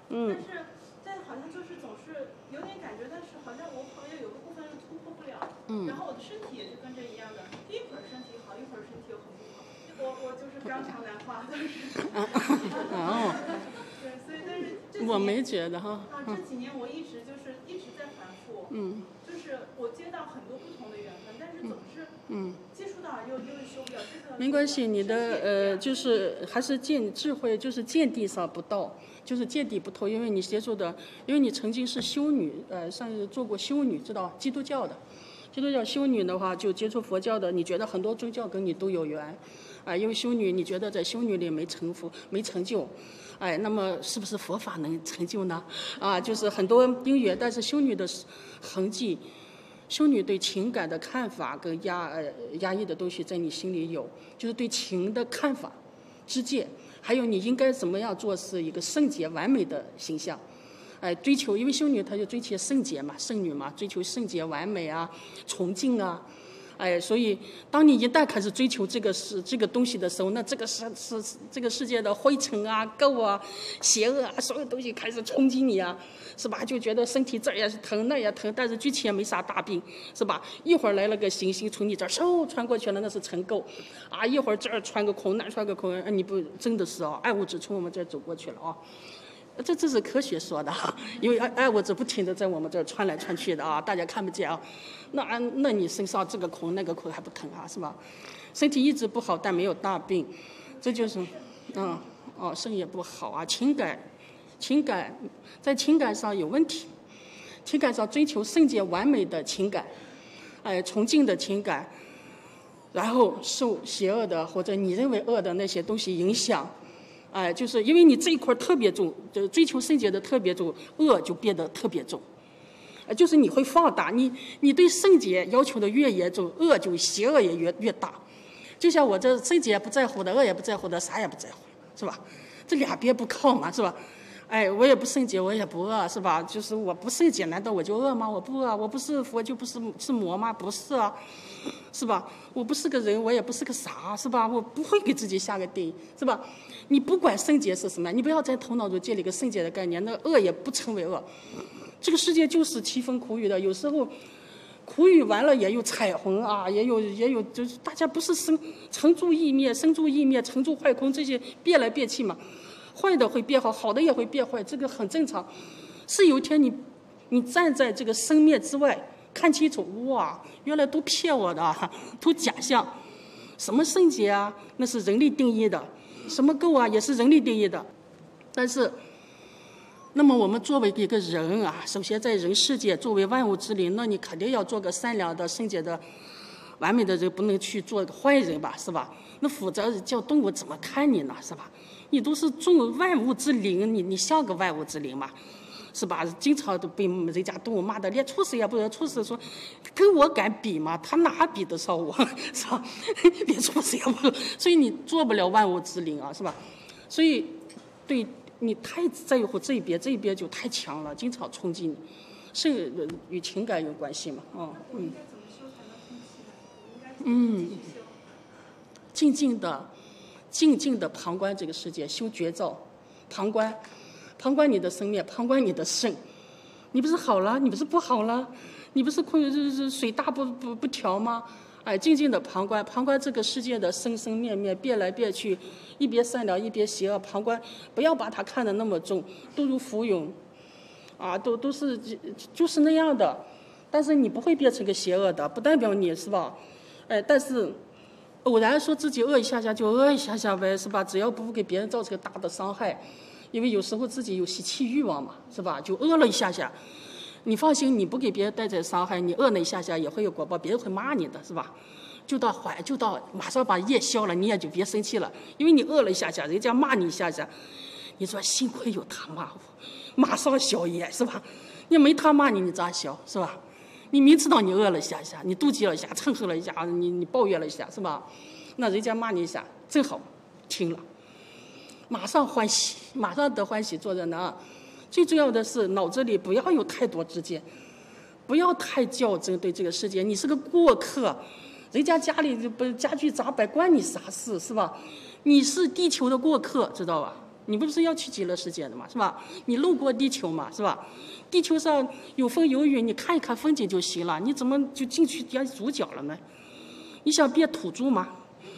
但好像就是总是有点感觉，但是好像我朋友有个部分又突破不了，然后我的身体也是跟着一样的，一会儿身体好，一会儿身体又很不好。我就是肛肠难化，但是对，所以但是这几年我没觉得哈。 这几年我一直在反复，就是我接到很多不同的缘分，但是总是接触到又修不了，接触到没关系，你的就是还是智慧，就是见地上不到，就是见地不透，因为你接触的，因为你曾经是修女，上次做过修女，知道基督教的。基督教修女的话，就接触佛教的，你觉得很多宗教跟你都有缘，因为修女，你觉得在修女里没成佛、没成就，那么是不是佛法能成就呢？就是很多因缘，但是修女的痕迹，修女对情感的看法跟压抑的东西在你心里有，就是对情的看法、知见，还有你应该怎么样做是一个圣洁完美的形象。追求，因为修女她就追求圣洁嘛，圣女嘛，追求圣洁完美啊，崇敬啊，所以当你一旦开始追求这个东西的时候，那这个这个世界的灰尘啊、垢啊、邪恶啊，所有东西开始冲击你啊，是吧？就觉得身体这儿也是疼，那也疼，但是具体也没啥大病，是吧？一会儿来了个行星从你这儿嗖穿过去了，那是尘垢啊，一会儿这儿穿个孔，那儿穿个孔，你不真的是爱物质从我们这儿走过去了啊。这是科学说的，因为爱物质不停的在我们这儿穿来穿去的啊，大家看不见啊。那你身上这个孔那个孔还不疼啊，是吧？身体一直不好，但没有大病，这就是肾也不好啊。情感在情感上有问题，情感上追求圣洁完美的情感，崇敬的情感，然后受邪恶的或者你认为恶的那些东西影响。就是因为你这一块特别重，就追求圣洁的特别重，恶就变得特别重，就是你会放大，你对圣洁要求的越严重，恶就邪恶也越大。就像我这圣洁不在乎的，恶也不在乎的，啥也不在乎，是吧？这两边不靠嘛，是吧？我也不圣洁，我也不恶，是吧？就是我不圣洁，难道我就恶吗？我不恶，我不是佛就不是魔吗？不是啊，是吧？我不是个人，我也不是个啥，是吧？我不会给自己下个定义，是吧？你不管圣洁是什么，你不要在头脑中建立一个圣洁的概念，那恶也不成为恶。这个世界就是凄风苦雨的，有时候苦雨完了也有彩虹啊，也有，就是大家不是成住意灭，生住意灭，成住坏空，这些变来变去嘛。坏的会变好，好的也会变坏，这个很正常。是有一天你站在这个生灭之外，看清楚，哇，原来都骗我的，都假象。什么圣洁啊，那是人力定义的；什么垢啊，也是人力定义的。但是，那么我们作为一个人啊，首先在人世界，作为万物之灵，那你肯定要做个善良的、圣洁的、完美的人，不能去做个坏人吧，是吧？那否则叫动物怎么看你呢，是吧？你都是众万物之灵，你像个万物之灵嘛，是吧？经常都被人家动物骂的连畜生也不如，畜生说跟我敢比吗？他哪比得上我，是吧？连畜生也不如，所以你做不了万物之灵啊，是吧？所以对你太在乎这一边就太强了，经常冲击你，是与情感有关系嘛？静静的旁观这个世界，修绝招，旁观你的生灭，旁观你的肾。你不是好了，你不是不好了，你不是水大不调吗？静静的旁观这个世界的生生灭灭，变来变去，一边善良一边邪恶，旁观，不要把它看得那么重，都如浮云，都是就是那样的。但是你不会变成个邪恶的，不代表你是吧？但是偶然说自己恶一下下就恶一下下呗，是吧？只要不给别人造成大的伤害，因为有时候自己有吸气欲望嘛，是吧？就恶了一下下，你放心，你不给别人带来伤害，你恶了一下下也会有果报，别人会骂你的，是吧？就到马上把业消了，你也就别生气了，因为你恶了一下下，人家骂你一下下，你说幸亏有他骂我，马上消业，是吧？你没他骂你，你咋消，是吧？你明知道你恶了一下下，你妒忌了一下，嗔恨了一下，你抱怨了一下，是吧？那人家骂你一下，正好听了，马上欢喜，马上得欢喜，坐在那。最重要的是脑子里不要有太多之见，不要太较真对这个世界。你是个过客，人家家里不家具咋摆，关你啥事，是吧？你是地球的过客，知道吧？ 你不是要去极乐世界的嘛，是吧？你路过地球嘛，是吧？地球上有风有雨，你看一看风景就行了，你怎么就进去当主角了呢？你想变土著吗？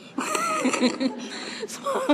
是吧？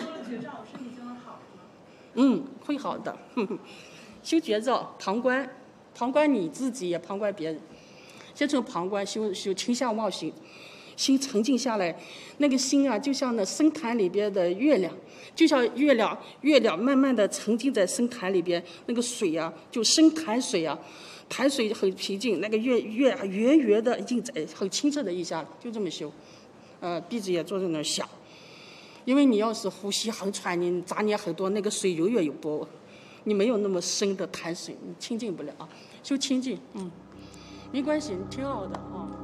会好的。修绝招，旁观你自己，也旁观别人。先从旁观修清相忘心，心沉静下来，那个心啊，就像那深潭里边的月亮，就像月亮慢慢的沉浸在深潭里边，那个水啊，就深潭水啊，潭水很平静，那个月圆圆的，已经在很清澈的一下了，就这么修。鼻子也坐在那儿想，因为你要是呼吸很喘，你杂念很多，那个水永远有波，你没有那么深的潭水，你清净不了啊。修清净，没关系，你挺好的啊。